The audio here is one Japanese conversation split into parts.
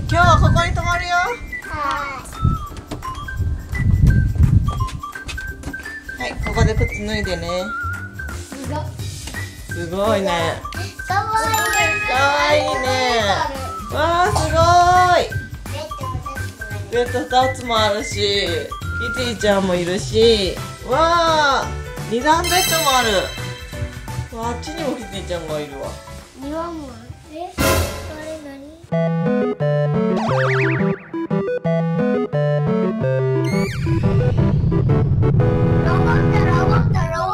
今日はここに泊まるよ。はい、ここで靴脱いでね。すごいね。 かわいいね。わあ、すごい。ベッド2つもあるし、キティちゃんもいるし、わあ、2段ベッドもある。わあ、あっちにもキティちゃんがいるわ。 庭もある。これ何？ロボットじゃん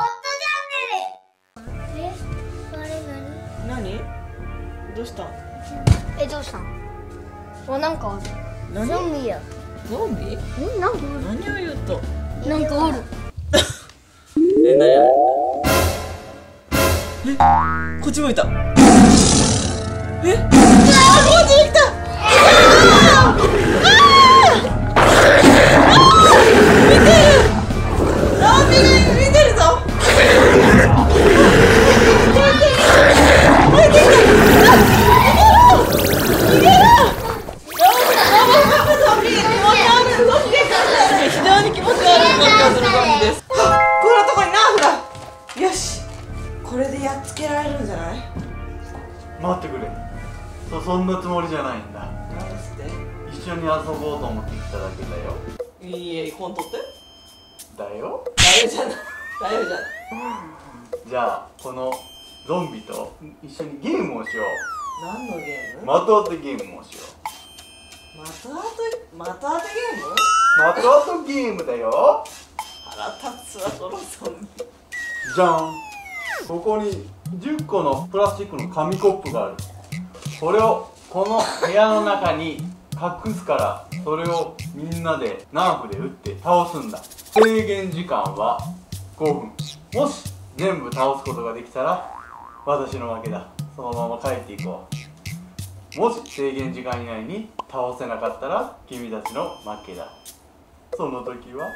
ねる。これ何？ 何？どうした？ どうしたん？なんかある。 何？ ゾンビや。 ゾンビ？ なんかおる。 何を言うと？ なんかおる。 何や？こっち向いた。こっちに来た。見てる。ゾンビが見てるぞ。非常に気持ち悪い動きをするゾンビです。こんなとこにナーフだ。よし、これでやっつけられるんじゃない？ 待ってくれ。そんなつもりじゃないんだ。 何ですって？ 一緒に遊ぼうと思って来ただけだよ。 いいえ、本当って？ だよ。 だよじゃない。だよじゃない。 じゃあこのゾンビと一緒にゲームをしよ何のゲーう。 ム？ 的当てゲームをしよう。 的当てゲーム？ 的当てゲームだよ。 腹立つわ、このゾンビ。 じゃん。ここに10個のプラスチックの紙コップがある。これをこの部屋の中に隠すから、それをみんなでナーフで撃って倒すんだ。制限時間は5分。もし全部倒すことができたら私の負けだ。そのまま帰っていこう。もし制限時間以内に倒せなかったら君たちの負けだ。その時は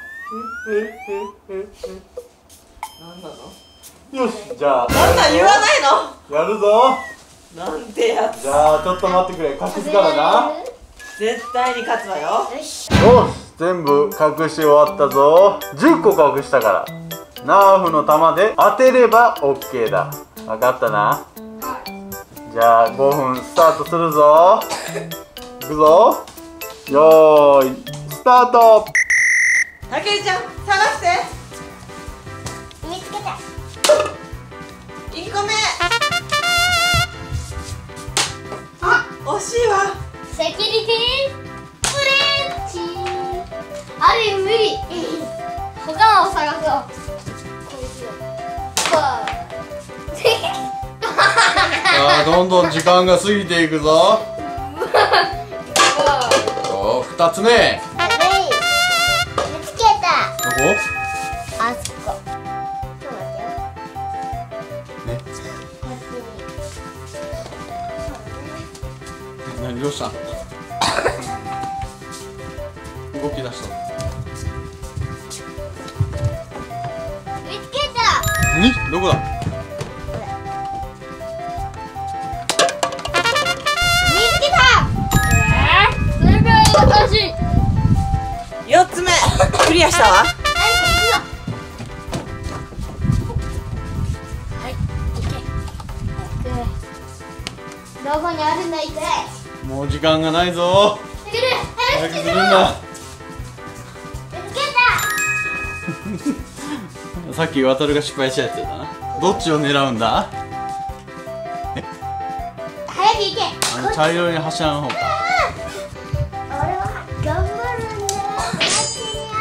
何なの？ よし、じゃあなんだ言わないの？ やるぞ。 なんてやつ。 じゃあちょっと待ってくれ。隠すからな。 絶対に勝つわよ。 よし、全部隠し終わったぞ。10個隠したからナーフの弾で当てれば OK だ。分かったな。じゃあ5分スタートするぞ。いくぞ。よーいスタート。 たけるちゃん、探して。 見つけた。 1個目。あ、惜しいわ。 セキュリティフレンチ。あれ無理。他のを探そう。こいつ。 どんどん時間が過ぎていくぞ。2つ目。 見つけた。 どこ？ あそこ。ちょっと待ってよ。 ね。何どうした？動き出した。 見つけた。 何？どこだ？ 見つけた。それぐらい難しい。 4つ目。クリアしたわ。 はい、どこにあるんだいかい。 もう時間がないぞ。 すぐる、早く早くするんだ。 見つけた。 さっき渡るが失敗したやつだな。どっちを狙うんだ？ 早く行け。 あの茶色い柱の方か。 俺は頑張るんだよ。あっちにあ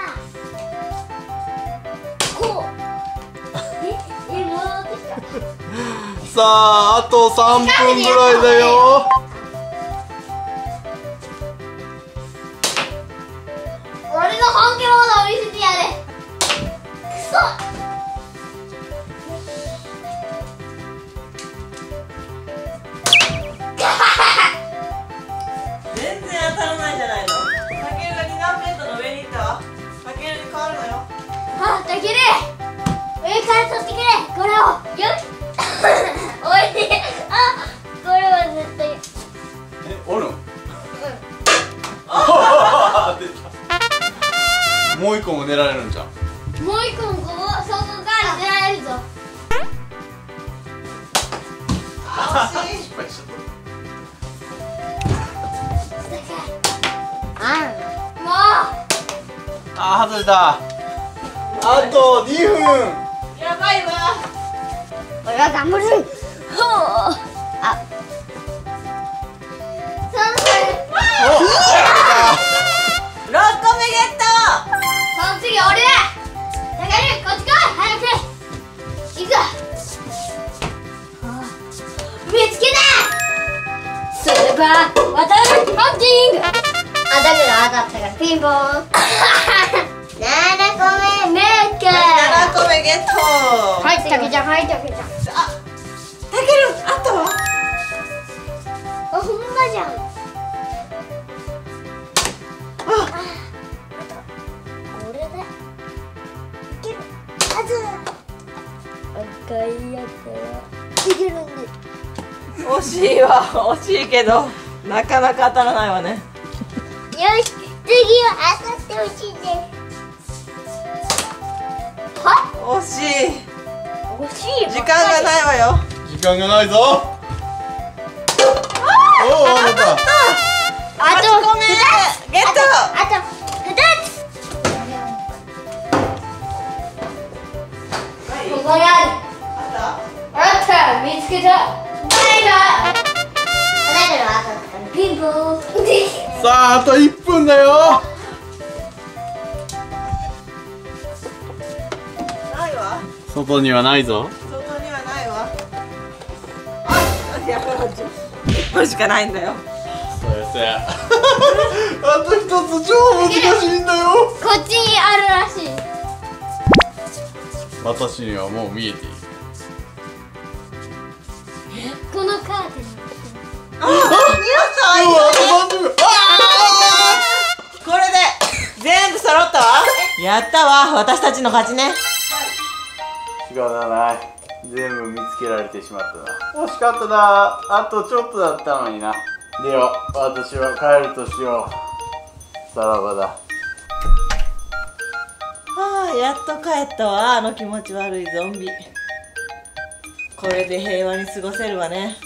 るか。こう。戻ってきた。 さあ、あと3分ぐらいだよ。 俺の本気モードを見せてやれ。くそ。 全然当たらないじゃないの。たけるが2段ベッドの上に行ったわ。たけるに変わるのよ。 あ、たける。上から取ってくれ。これを。よし。おいしい。あ、これは絶対。 おるん？ 狙えるんじゃん。 もう一個もここそこから出られるぞ。 惜しい。 失敗しちゃっもうた。外れた。あと2分。 やばいわ。 俺は頑張る。ほう。あ。 6個目ゲット。 その次俺だ。だからこっち来い早く。行くぞ。見つけた。それは渡るハンティング。あ、だから当たったからピンポン。7個目メッケ。 7個目ゲット。 はい、たけちゃん、はい、たけちゃん。 あ、たける、あったわ。 あ、ほんまじゃん。これでいけるはず。赤いやつはいけるんで。 惜しいわ、惜しいけどなかなか当たらないわね。 よし、次は当たってほしいです。は？ 惜しい。 惜しい。 時間がないわよ。 時間がないぞ。おお、当たった。 あと 8個目ゲット。 あと2つ。ここにある。 ああった、見つけた。ないな。だから当たったからピンポン。 さあ、あと1分だよ。 ったないわ。 外にはないぞ。 外にはないわ。あ、やばい。1分しかないんだよ。 そうやそうや。あと1つ超難しいんだよ。 こっちにあるらしい。 私にはもう見えている。 このカーテン。 あ、あと30秒。これで全部揃ったわ。やったわ、私たちの勝ちね。 仕方ない。全部見つけられてしまったな。惜しかったな。あとちょっとだったのにな。では私は帰るとしよう。さらばだ。 はあ、やっと帰ったわ、あの気持ち悪いゾンビ。これで平和に過ごせるわね。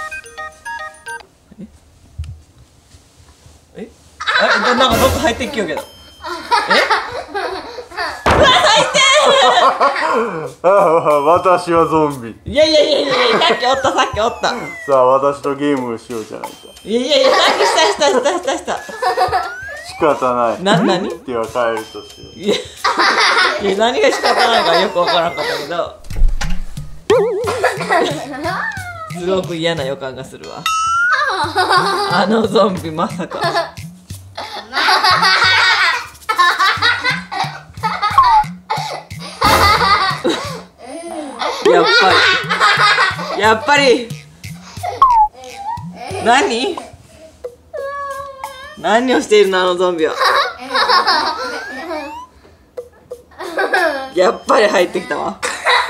えなんかどっか入ってきようけど。 私はゾンビ。 いや、さっきおった、さっきおった。 さあ私とゲームをしようじゃないか。 いや、さっきした。 仕方ない。 何では帰るとしよう。 いや、何が仕方ないかよくわからんかったけど。すごく嫌な予感がするわ。あのゾンビまさか。やっぱり何をしているのあのゾンビは。やっぱり入ってきたわ。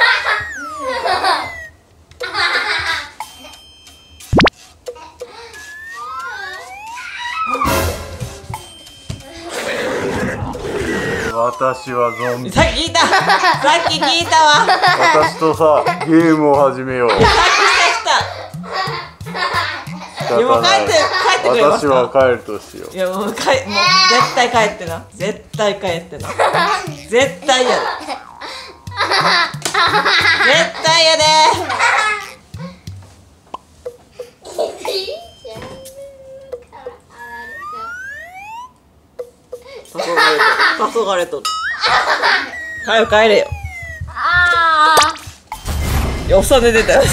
私はゾンビ。 さっき聞いたわ。 私とさゲームを始めよう。 した。いや、もう帰ってくれますか。 私は帰るとしよう。 いや、もう絶対帰ってな。絶対嫌だ。絶対嫌で。黄昏と。早く帰れよ。いや、おっさん寝てたよ。おっ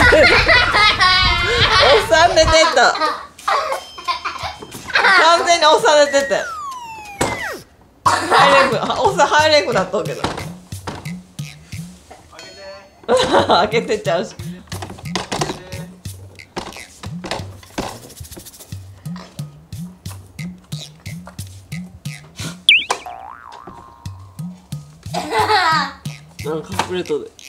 さん寝てた。完全におっさん寝てたよ。おっさん入れんくなっとうけど。開けてちゃうし。なんか隠れとる。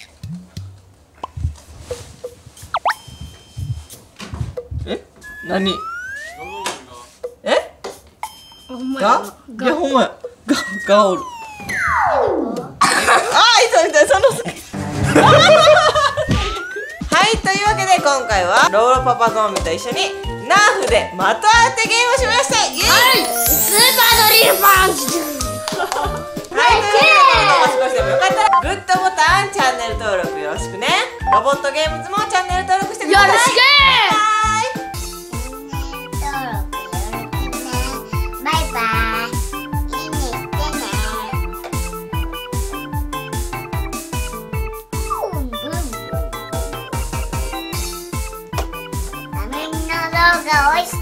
何？いや、ほんまや。がおる。 はい、というわけで今回はローロパパゾンビと一緒にナーフで的当てゲームをしました。イエーイ。 スーパードリルパンチ。 はい、というわけで動画が少しでもよかったらグッドボタン、チャンネル登録よろしくね。ロボットゲームズもチャンネル登録してください。 よろしく。 バイバイ。いいねしてね。画面の動画おいしい。